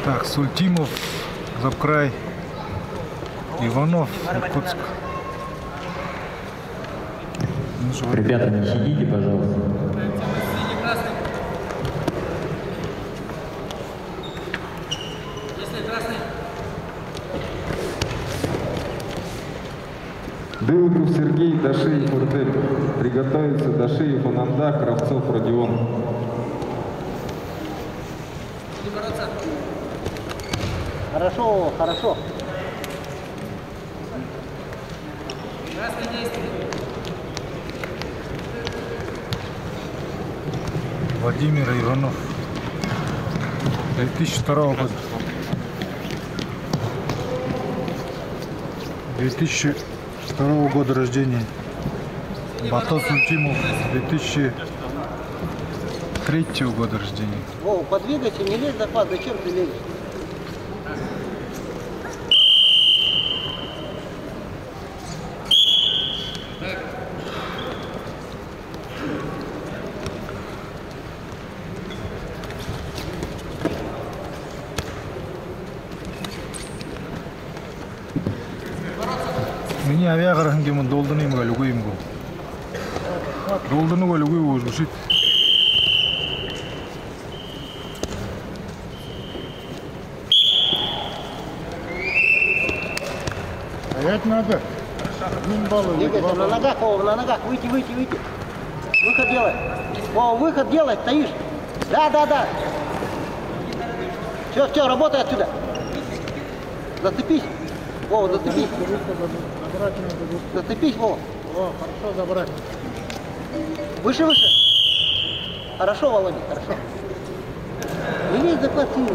Так, Сультимов, Запкрай, Иванов, Иркутск. Ребята, не сидите, пожалуйста. Дылгов Сергей, Дашиев Уртель. Приготовиться Дашиев Ананда, Кравцов Родион. Хорошо, хорошо. Владимир Иванов, 2002 года. 2002 года рождения. Батон Сультимов, 2003 года рождения. Вова, подвигайся, не лезь в захват, зачем ты лезешь? Меня авиаграфинге мы долданы мы галюгуем го. Долданы галюгуем уже жить. Стоять надо. Двигайся, на ногах, Вова, на ногах, выйти. Выход делай. Вова, выход делай, стоишь. Да. Все, работай отсюда. Зацепись. Вова, зацепись. Зацепись, Вова. О, хорошо, забрать. Выше. Хорошо, Володя, хорошо. Не лезь за плотину.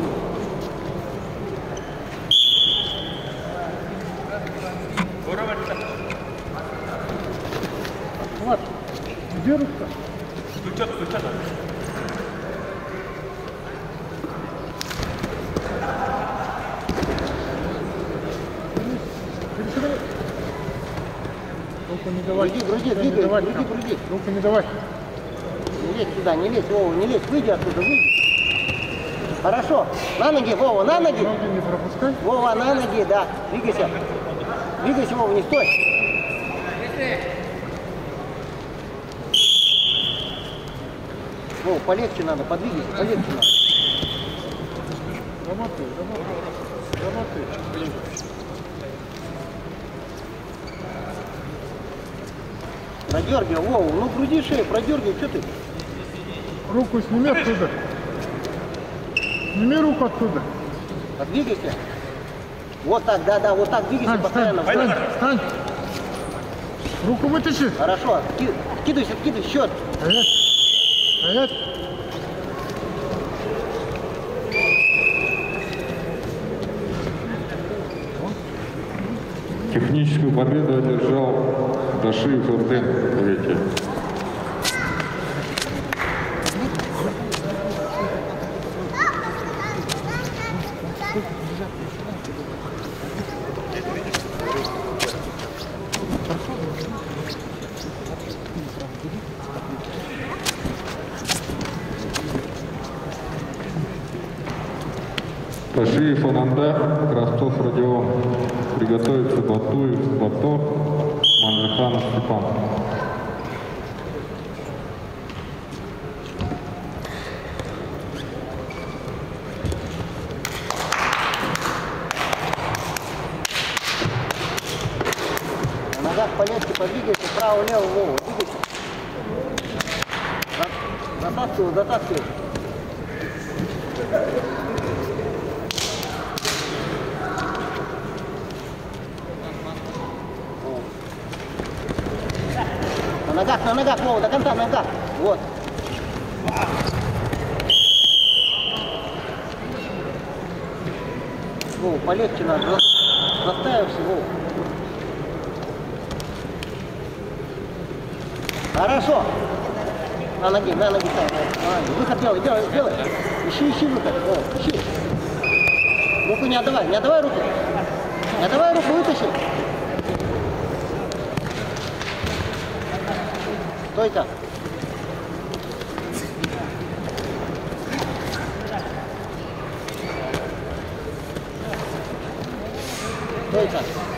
Вот, где рука? Стучат. Руку не давай. Груди, двигай, груди. Руку не давай. Не лезь сюда, не лезь, Вова, не лезь, выйди оттуда, выйди. Хорошо, на ноги, Вова, на ноги. Ноги не пропускай. Вова, на ноги, да, двигайся. Двигайся, Вова, не стой. Вова, полегче надо, подвигайся, полегче надо. Работай. Продергивай, Вова, ну груди шею, продергивай, что ты? Руку сними оттуда. Сними руку оттуда. Подвигайся. Вот так, да, вот так двигайся постоянно. Встань. Руку вытащи. Хорошо, вкидывайся, счет. Стоять. Техническую победу одержал Дашиев Уртель. Третье. Дашиев Ананда, Кравцов Родион. Приготовиться Батуев, Бато, Манраханов Степан. На ногах полегче, подвигайся, вправо-лево, Вова, двигайся. Затаскивай. На ногах, Вова, до конца на ногах. Вот. Вова, полегче надо. Заставишься, Вова. Хорошо. На ноги ставь. Выход делай. Ищи выход. Вова, ищи. Руку не отдавай руку. Не отдавай руку, вытащи. Стойка. Стойка.